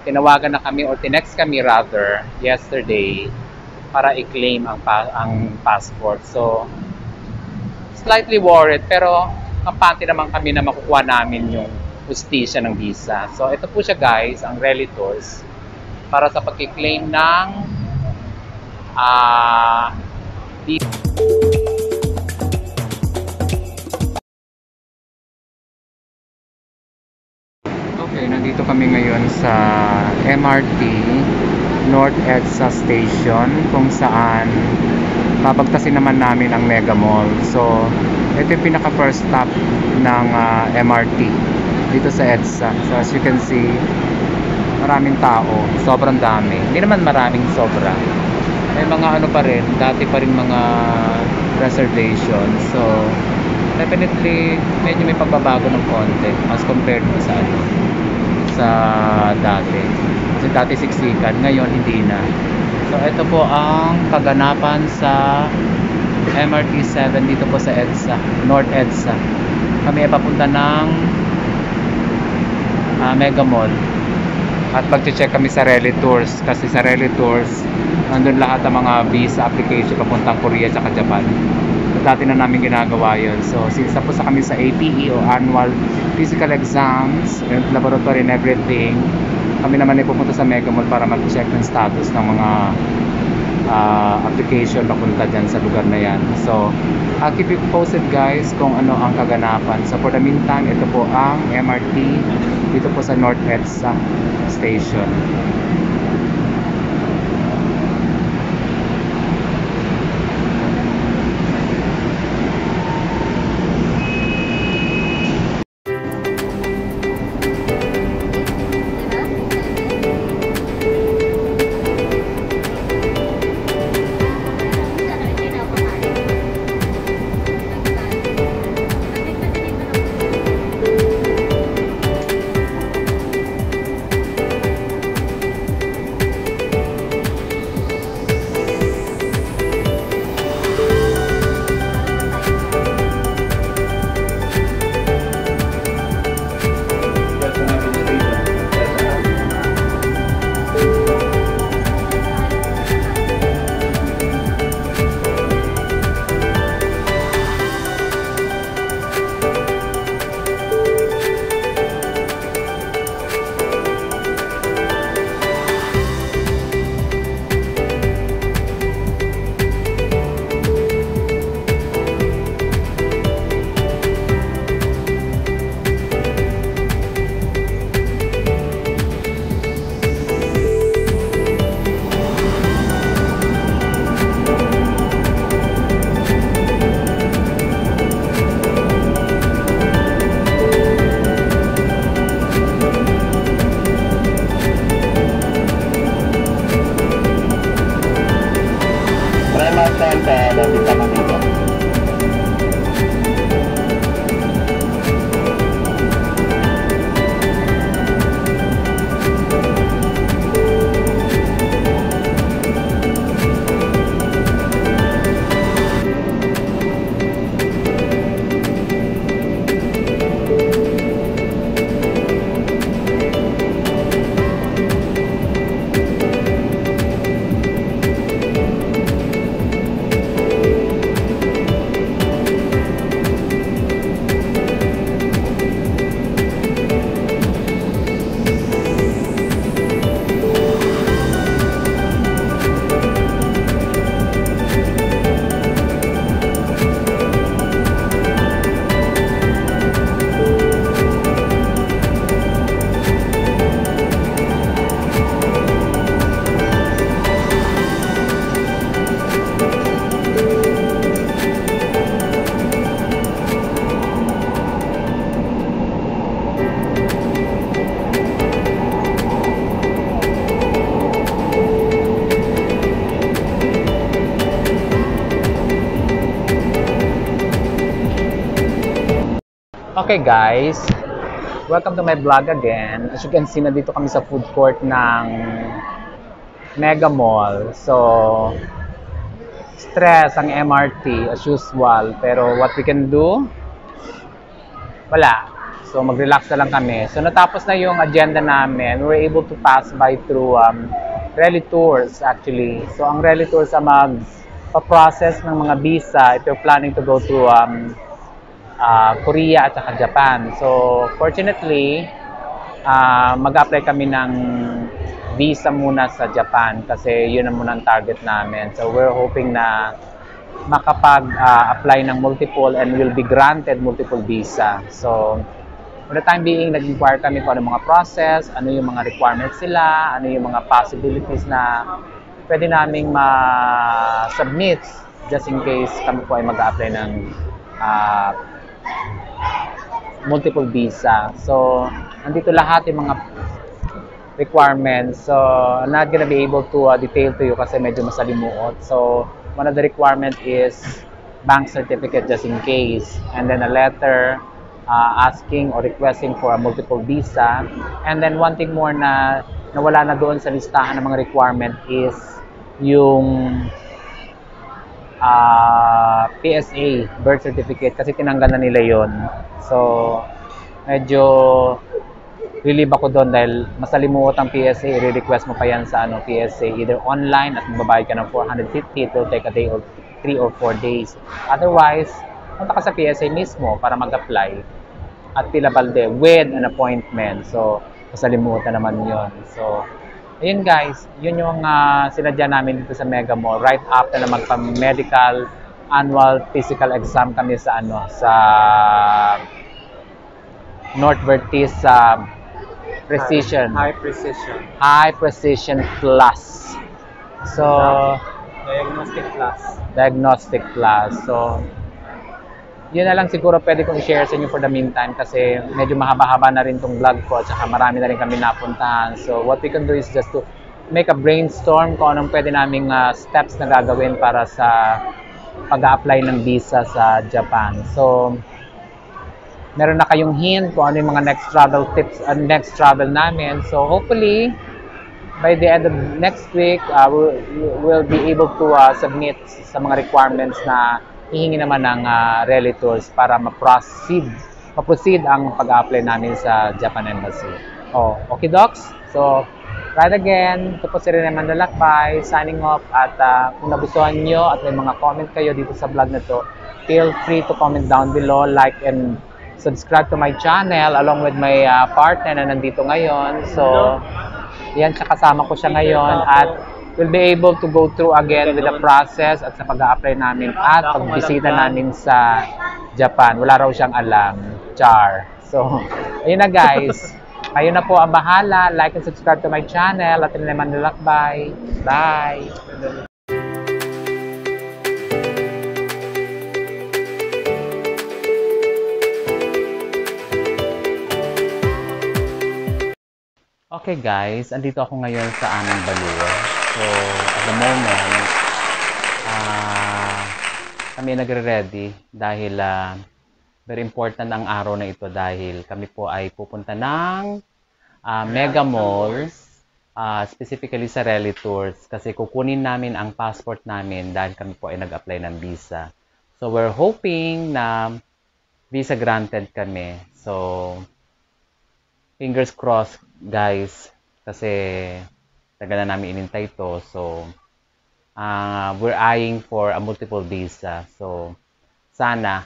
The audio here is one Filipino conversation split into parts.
tinawagan na kami or tinext kami rather yesterday para i-claim ang passport. So, slightly worried pero kampante naman kami na makukuha namin yung hustisya ng visa. So, ito po siya guys, ang Reli Tours para sa pag-claim ng Okay, nandito kami ngayon sa MRT North EDSA Station kung saan babagtasin naman namin ang Mega Mall. So, ito yung pinaka first stop ng MRT dito sa EDSA. So, as you can see, maraming tao. Sobrang dami. Hindi naman maraming sobra. May mga ano pa rin, dati pa rin mga reservation. So, definitely, medyo may pagbabago ng konti as compared sa dati. Kasi dati siksikan, ngayon hindi na. So ito po ang kaganapan sa MRT 7 dito po sa EDSA, North EDSA. Kami ay papunta ng Mega Mall. At pag-check kami sa Reli Tours kasi sa Reli Tours nandun lahat ng mga visa application papuntang Korea at Japan. Dati na namin ginagawa yun. So, since tapos na kami sa APE o Annual Physical Exams, Laboratory and everything, kami naman ay pupunta sa Mega Mall para mag-check ng status ng mga application papunta dyan sa lugar na yan. So, I'll keep you posted guys kung ano ang kaganapan. So, for the meantime, ito po ang MRT dito po sa North EDSA Station. Okay guys, welcome to my vlog again. As you can see, nandito kami sa food court ng Mega Mall. So, stress ang MRT as usual. Pero what we can do? Wala. So mag-relax na lang kami. So natapos na yung agenda namin. We were able to pass by through Reli Tours actually. So ang Reli Tours ang mag-process ng mga visa if you're planning to go to Korea at saka Japan. So fortunately, mag-apply kami ng visa muna sa Japan kasi yun ang muna ang target namin. So we're hoping na makapag-apply ng multiple and will be granted multiple visa. So for the time being, nag-inquire kami kung ano mga process, ano yung mga requirements sila, ano yung mga possibilities na pwede naming ma-submit just in case kami po ay mag-apply ng multiple visa. So nandito lahat yung mga requirements. So I'm not gonna be able to detail to you kasi medyo masalimuot. So one of the requirement is bank certificate just in case, and then a letter asking or requesting for a multiple visa. And then one thing more na nawala na doon sa listahan ng mga requirement is yung PSA, birth certificate, kasi tinanggal na nila yon. So medyo relieve ako doon dahil masalimuot ang PSA, i-request mo pa yan sa PSA either online at magbabayad ka ng 450. It will take a day or 3 or 4 days. Otherwise, punta ka sa PSA mismo para mag-apply at pila balde with an appointment. So masalimuot na naman yon. So ayun guys, yun yung sinadya namin dito sa Mega Mall right after na magpa-medical annual physical exam kami sa sa North Vertis Precision. High precision. High Precision Plus. So, Diagnostic class. Diagnostic Plus. So, yun na lang siguro pwede kong i-share sa inyo for the meantime kasi medyo mahaba-haba na rin tong vlog ko at saka marami na rin kami napuntahan. So, what we can do is just to make a brainstorm kung anong pwede naming steps na gagawin para sa pag-apply ng visa sa Japan. So, meron na kayong hint kung ano yung mga next travel tips and next travel namin. So hopefully, by the end of next week, we'll be able to submit sa mga requirements na hihingi naman ng Reli Tours para ma-proceed ang pag-apply namin sa Japan Embassy. Oh, okay docs? So, right again, ito po si Rene Manlalakbay, signing off at kung nagustuhan nyo at may mga comment kayo dito sa vlog na to, feel free to comment down below, like and subscribe to my channel along with my partner na nandito ngayon. So, yan siya, kasama ko siya ngayon at we'll be able to go through again with the process at sa pag-a-apply namin at pagbisita namin sa Japan. Wala raw siyang alam. Char. So, ayun na guys. Kayo na po ang bahala. Like and subscribe to my channel at Reli Manlalakbay. Bye! Okay guys, andito ako ngayon sa aming baluwa. So, at the moment, kami nagre-ready dahil very important ang araw na ito dahil kami po ay pupunta ng Mega Mall, specifically sa Reli Tours kasi kukunin namin ang passport namin dahil kami po ay nag-apply ng visa. So, we're hoping na visa granted kami. So, fingers crossed guys kasi tagal na namin inintay ito. So we're eyeing for a multiple visa. So sana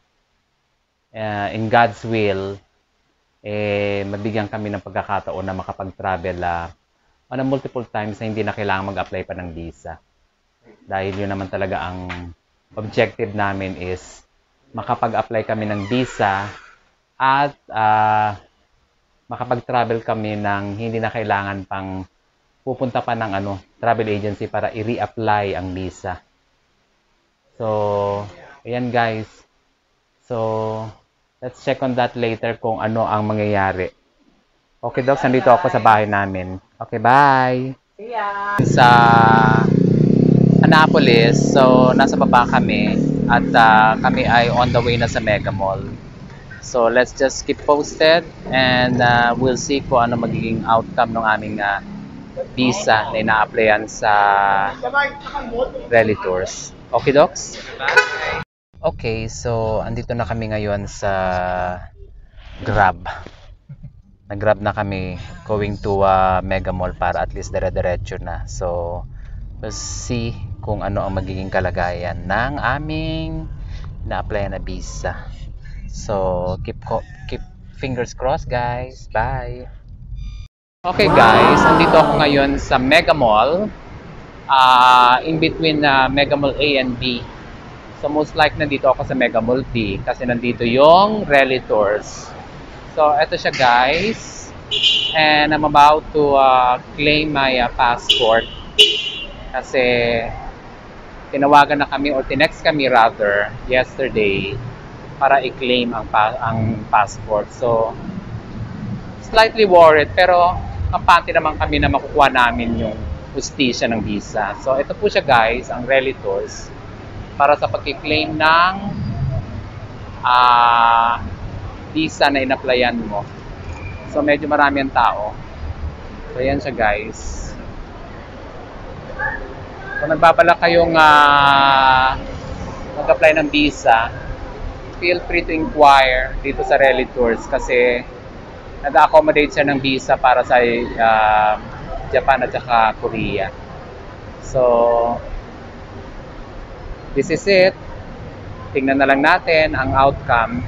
in God's will mabigyan kami ng pagkakataon na makapag-travel on a multiple times na hindi na kailangan mag-apply pa ng visa. Dahil yun naman talaga ang objective namin is makapag-apply kami ng visa at makapag-travel kami ng hindi na kailangan pang pupunta pa ng travel agency para i-reapply ang visa. So, ayan guys. So, let's check on that later kung ano ang mangyayari. Okay docs, nandito ako sa bahay namin. Okay, bye! See ya! Sa Annapolis, so nasa baba kami at kami ay on the way na sa Mega Mall. So, let's just keep posted and we'll see kung ano magiging outcome ng aming visa na ina-applyan sa Reli Tours. Okay, docs? Bye! Okay, so andito na kami ngayon sa Grab. Nag-grab na kami going to Mega Mall para at least dire-diretso na. So, we'll see kung ano ang magiging kalagayan ng aming na-apply na visa. So, keep fingers crossed, guys. Bye. Okay, guys. Andito ako ngayon sa Mega Mall. In between Mega Mall A and B. So, most likely nandito ako sa Mega Mall B kasi nandito yung Reli Tours. So, eto siya, guys. And I'm about to claim my passport kasi tinawagan na kami or tinext kami rather yesterday para i-claim ang passport. So, slightly worried pero kampante naman kami na makukuha namin yung hustisya ng visa. So, ito po siya, guys, ang Reli Tours para sa pag-claim ng visa na in-applyan mo. So, medyo marami ang tao. So, yan siya, guys. Kung nagbabala kayong mag-apply ng visa, feel free to inquire dito sa Reli Tours kasi nag-accommodate siya ng visa para sa Japan at saka Korea. So, this is it. Tingnan na lang natin ang outcome.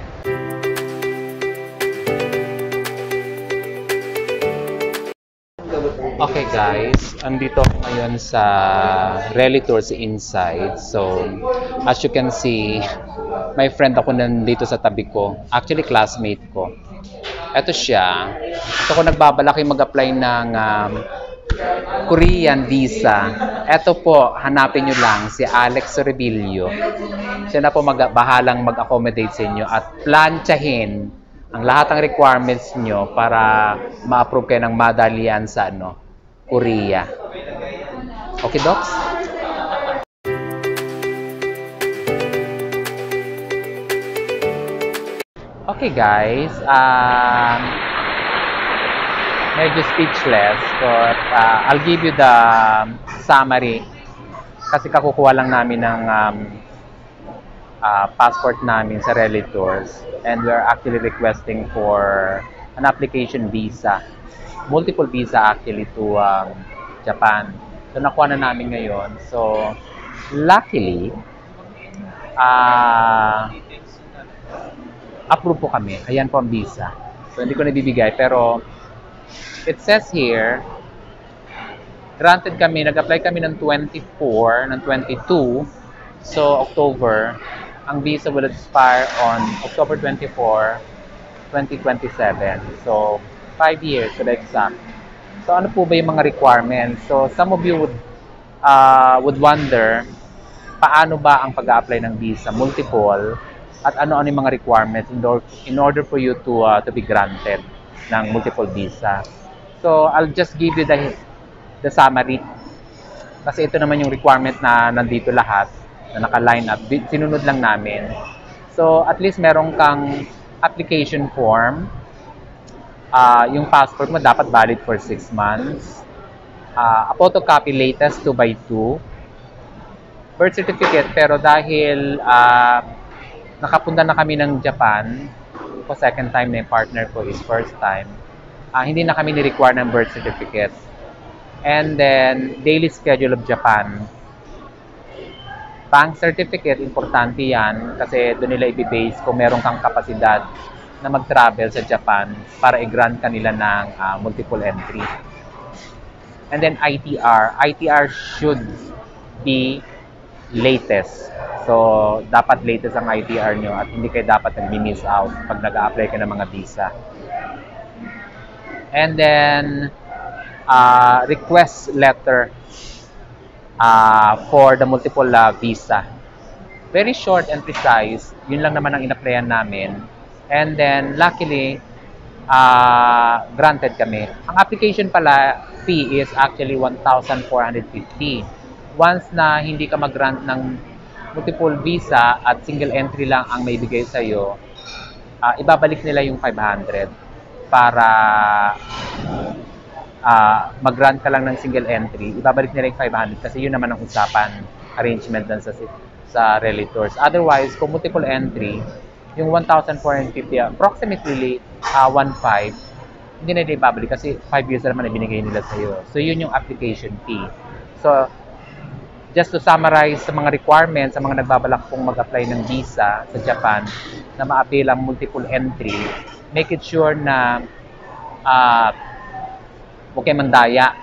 Okay, guys, andito ako ngayon sa Reli Tours inside. So, as you can see, my friend ako nandito sa tabi ko. Actually, classmate ko. Ito siya. Ito ko nagbabalak yung mag-apply ng Korean visa. Ito po, hanapin nyo lang si Alex Rebillo. Siya na po bahalang mag-accommodate sa inyo at plantsahin ang lahat ng requirements nyo para ma-approve kayo ng madalian sa Korea. Okay, Docs? Okay, guys. Medyo speechless but I'll give you the summary kasi kakukuha lang namin ng passport namin sa Reli Tours and we're actually requesting for an application visa. Multiple visa actually to Japan. So, nakuha na namin ngayon. So, luckily, approve po kami. Ayan po ang visa. So, hindi ko nabibigay. Pero, it says here, granted kami, nag-apply kami ng 24, ng 22. So, October. Ang visa will expire on October 24, 2027. So, 5 years to be exact. So, ano po ba yung mga requirements? So, some of you would wonder, paano ba ang pag-a-apply ng visa? Multiple. At ano-ano yung mga requirements in order for you to be granted ng multiple visa. So, I'll just give you the summary. Kasi ito naman yung requirement na nandito lahat, na naka-line up. Sinunod lang namin. So, at least meron kang application form. Yung passport mo dapat valid for 6 months. A photocopy latest 2x2. Birth certificate, pero dahil nakapunta na kami ng Japan, ko second time na yung partner ko is first time, hindi na kami ni-require ng birth certificate. And then, daily schedule of Japan. Bank certificate, importante yan kasi doon nila i-base kung meron kang kapasidad na mag-travel sa Japan para i-grant kanila ng multiple entry. And then ITR. ITR should be latest. So, dapat latest ang ITR nyo at hindi kayo dapat nag-miss out pag nag-a-apply ka ng mga visa. And then, request letter for the multiple visa. Very short and precise. Yun lang naman ang in-applyan namin. And then, luckily, granted kami. Ang application pala, fee is actually 1,450. Once na hindi ka mag-grant ng multiple visa at single entry lang ang may bigay sa'yo, ibabalik nila yung 500 para mag-grant ka lang ng single entry. Ibabalik nila yung 500 kasi yun naman ang usapan, arrangement dun sa Reli Tours. Otherwise, kung multiple entry, Yung 1,450, approximately 1,500, hindi na nila ibabalik kasi 5 years na naman ibinigay nila sa'yo. So, yun yung application fee. So, just to summarize sa mga requirements sa mga nagbabalak pong mag-apply ng visa sa Japan na ma-avail ang multiple entry, make it sure na huwag kayo mandaya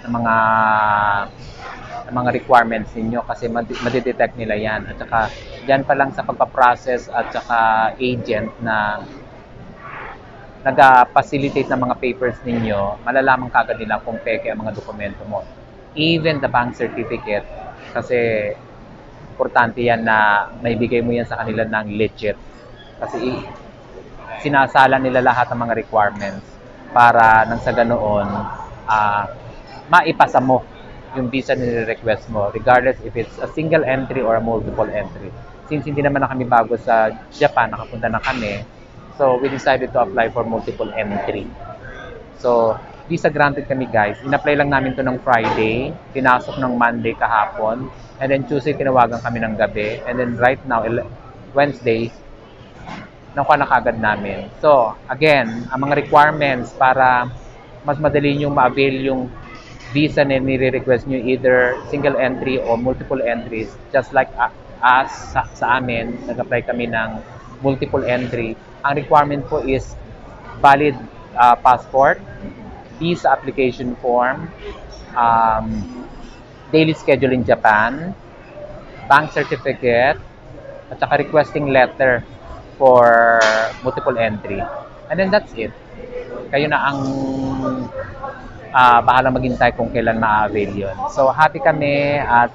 ng mga requirements ninyo kasi madidetect nila yan. At saka, dyan pa lang sa pagpaprocess at saka agent na nag-facilitate ng mga papers ninyo, malalaman kagad nila kung peke ang mga dokumento mo. Even the bank certificate, kasi importante yan na maibigay mo yan sa kanila ng legit. Kasi sinasala nila lahat ng mga requirements para nang sa ganoon, maipasa mo yung visa na request mo, regardless if it's a single entry or a multiple entry. Since hindi naman na kami bago sa Japan, nakapunta na kami, so we decided to apply for multiple entry. So, visa granted kami guys. In-apply lang namin to ng Friday, pinasok ng Monday kahapon, and then Tuesday tinawagan kami ng gabi, and then right now, Wednesday, nakuha na kagad namin. So, again, ang mga requirements para mas madali nyo ma-avail yung visa na nire-request nyo, either single entry or multiple entries, just like us sa amin, nag-apply kami ng multiple entry. Ang requirement po is valid passport, visa application form, daily schedule in Japan, bank certificate, at saka requesting letter for multiple entry. And then that's it. Kayo na ang bahala maghintay kung kailan ma-avail yun. So, happy kami at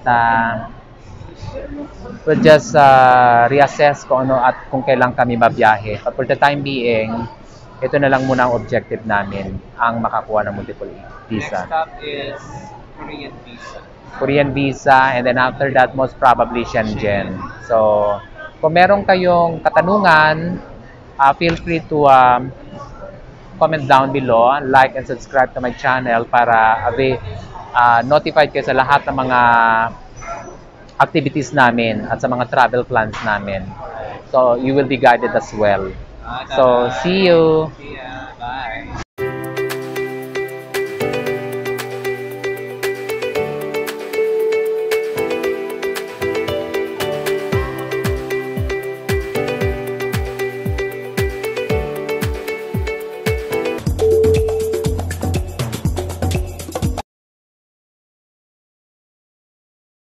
we'll just reassess kung ano at kung kailan kami mabiyahe. But for the time being, ito na lang muna ang objective namin, ang makakuha ng multiple visa. Next stop is Korean visa. Korean visa, and then after that, most probably Shenzhen. So, kung meron kayong katanungan, feel free to comment down below, like and subscribe to my channel para notified kayo sa lahat ng mga activities namin at sa mga travel plans namin. So, you will be guided as well. So, see you!